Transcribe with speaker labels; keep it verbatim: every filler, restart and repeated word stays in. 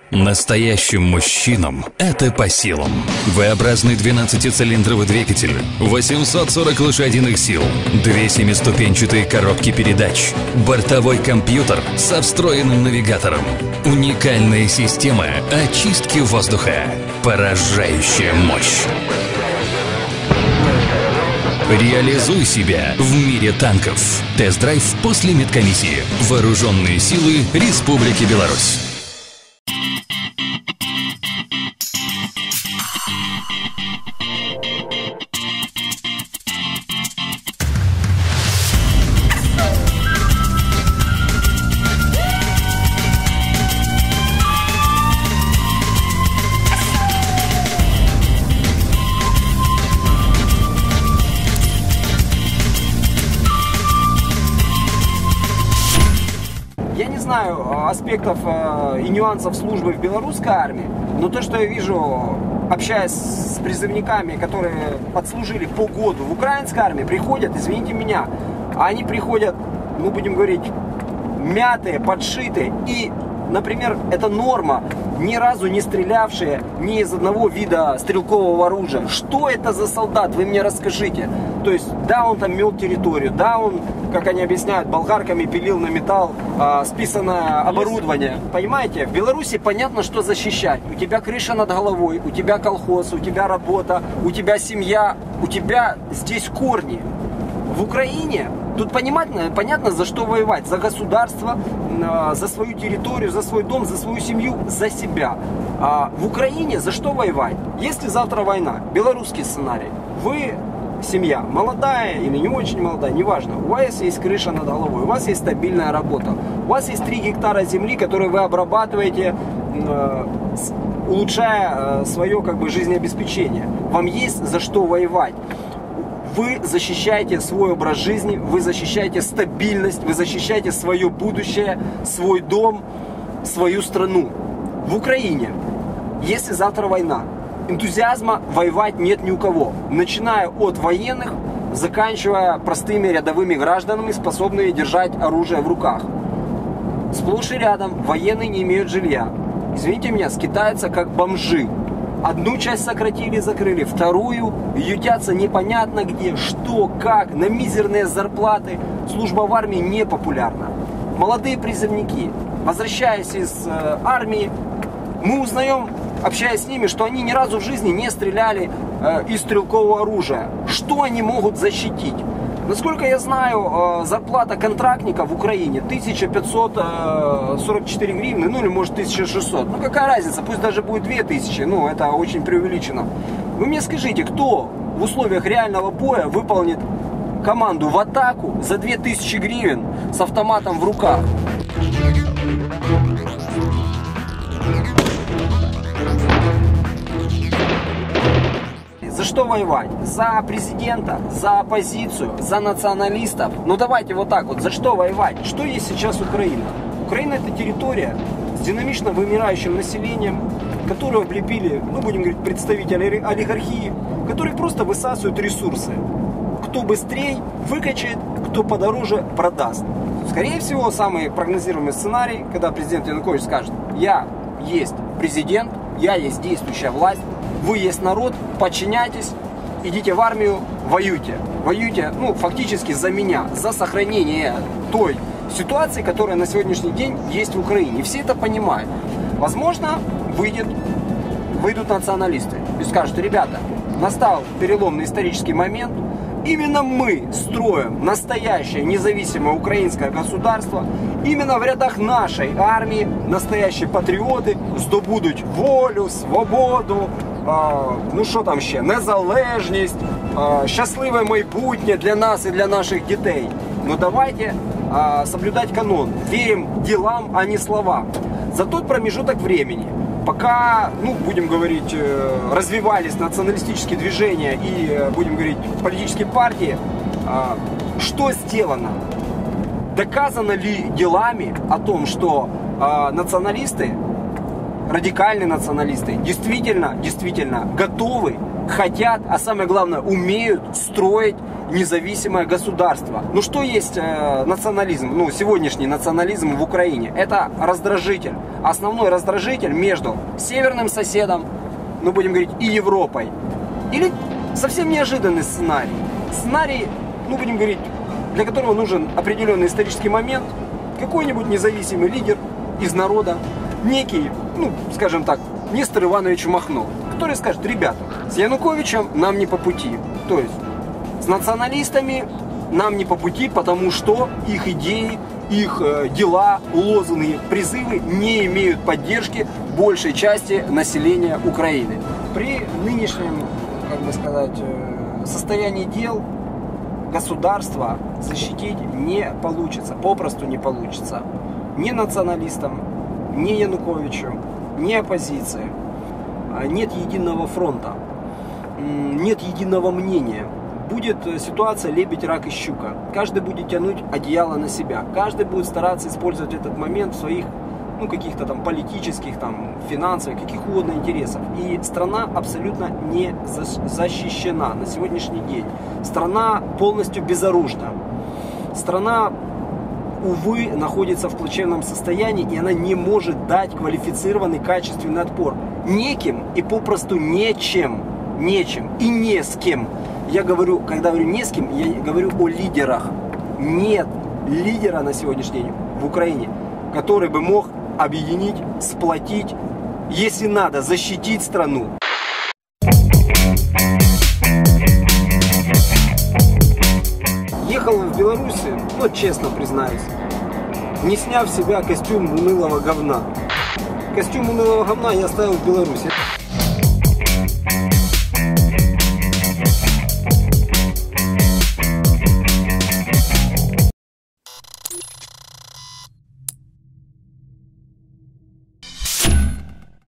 Speaker 1: Настоящим мужчинам это по силам. V-образный двенадцатицилиндровый двигатель, восемьсот сорок лошадиных сил, две семиступенчатые коробки передач, бортовой компьютер со встроенным навигатором, уникальная система очистки воздуха, поражающая мощь. Реализуй себя в мире танков. Тест-драйв после медкомиссии. Вооруженные силы Республики Беларусь.
Speaker 2: Я не знаю аспектов э, и нюансов службы в белорусской армии, но то, что я вижу, общаясь с призывниками, которые отслужили по году в украинской армии, приходят, извините меня, они приходят, ну будем говорить, мятые, подшитые и, например, это норма, ни разу не стрелявшие ни из одного вида стрелкового оружия. Что это за солдат? Вы мне расскажите. То есть, да, он там мел территорию, да, он, как они объясняют, болгарками пилил на металл а, списанное оборудование. Понимаете, в Беларуси понятно, что защищать. У тебя крыша над головой, у тебя колхоз, у тебя работа, у тебя семья, у тебя здесь корни. В Украине тут понятно, понятно, за что воевать. За государство, за свою территорию, за свой дом, за свою семью, за себя. А в Украине за что воевать? Если завтра война, белорусский сценарий, вы семья, молодая или не очень молодая, неважно, у вас есть крыша над головой, у вас есть стабильная работа, у вас есть три гектара земли, которые вы обрабатываете, улучшая свое как бы жизнеобеспечение. Вам есть за что воевать. Вы защищаете свой образ жизни, вы защищаете стабильность, вы защищаете свое будущее, свой дом, свою страну. В Украине, если завтра война, энтузиазма воевать нет ни у кого. Начиная от военных, заканчивая простыми рядовыми гражданами, способными держать оружие в руках. Сплошь и рядом военные не имеют жилья. Извините меня, скитаются как бомжи. Одну часть сократили, закрыли, вторую ютятся непонятно где, что, как, на мизерные зарплаты. Служба в армии не популярна. Молодые призывники, возвращаясь из э, армии, мы узнаем, общаясь с ними, что они ни разу в жизни не стреляли э, из стрелкового оружия. Что они могут защитить? Насколько я знаю, зарплата контрактника в Украине тысяча пятьсот сорок четыре гривны, ну или может тысяча шестьсот. Ну какая разница, пусть даже будет две тысячи, ну это очень преувеличено. Вы мне скажите, кто в условиях реального боя выполнит команду в атаку за две тысячи гривен с автоматом в руках? За что воевать? За президента, за оппозицию, за националистов? Ну давайте вот так вот, за что воевать? Что есть сейчас Украина? Украина — это территория с динамично вымирающим населением, которое облепили, ну будем говорить, представители олигархии, которые просто высасывают ресурсы. Кто быстрее выкачает, кто подороже продаст. Скорее всего, самый прогнозируемый сценарий, когда президент Янукович скажет: я есть президент, я есть действующая власть, вы есть народ, подчиняйтесь, идите в армию, воюйте. Воюйте, ну, фактически за меня, за сохранение той ситуации, которая на сегодняшний день есть в Украине. И все это понимают. Возможно, выйдет, выйдут националисты и скажут: ребята, настал переломный исторический момент, именно мы строим настоящее независимое украинское государство, именно в рядах нашей армии настоящие патріоти здобудуть волю, свободу, ну що там ще, незалежність, щасливе майбутнє для нас и для наших детей. Но давайте соблюдать канон, верим делам, а не словам. За тот промежуток времени, пока, ну, будем говорить, развивались националистические движения и, будем говорить, политические партии, что сделано? Доказано ли делами о том, что националисты, радикальные националисты действительно, действительно готовы, хотят, а самое главное, умеют строить независимое государство. Ну что есть э, национализм, ну сегодняшний национализм в Украине? Это раздражитель. Основной раздражитель между северным соседом, ну будем говорить, и Европой. Или совсем неожиданный сценарий. Сценарий, ну будем говорить, для которого нужен определенный исторический момент, какой-нибудь независимый лидер из народа, некий, ну скажем так, Нестор Иванович Махно, который скажет: ребята, с Януковичем нам не по пути. То есть с националистами нам не по пути, потому что их идеи, их э, дела, лозунги, призывы не имеют поддержки большей части населения Украины. При нынешнем, как бы сказать, э, состоянии дел государство защитить не получится, попросту не получится. Ни националистам, ни Януковичу, ни оппозиции. Нет единого фронта, нет единого мнения. Будет ситуация лебедь, рак и щука. Каждый будет тянуть одеяло на себя. Каждый будет стараться использовать этот момент в своих, ну, каких-то там политических, там, финансовых, каких угодно интересов. И страна абсолютно не защищена на сегодняшний день. Страна полностью безоружна. Страна, увы, находится в плачевном состоянии, и она не может дать квалифицированный, качественный отпор. Неким и попросту нечем, нечем и не с кем. Я говорю, когда говорю не с кем, я говорю о лидерах. Нет лидера на сегодняшний день в Украине, который бы мог объединить, сплотить, если надо, защитить страну. Ехал в Беларусь, ну честно признаюсь, не сняв с себя костюм унылого говна. Костюм унылого говна я оставил в Беларуси.